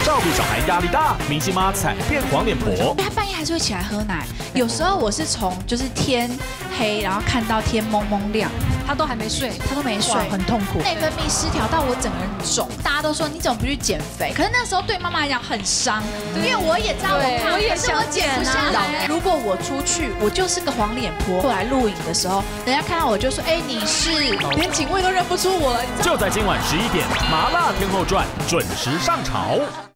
照顾小孩压力大，明星妈惨变黄脸婆。 他半夜还是会起来喝奶，有时候我是从就是天黑，然后看到天蒙蒙亮， 他都还没睡， 他都没睡， 很痛苦。 内分泌失调到我整个人肿，大家都说你怎么不去减肥？可是那时候对妈妈来讲很伤，因为我也知道我胖， 我也可是我减不下来。如果我出去，我就是个黄脸婆。后来录影的时候，人家看到我就说：“哎，你是连警卫都认不出我了。” 就在今晚11点，《麻辣天后传》准时上潮。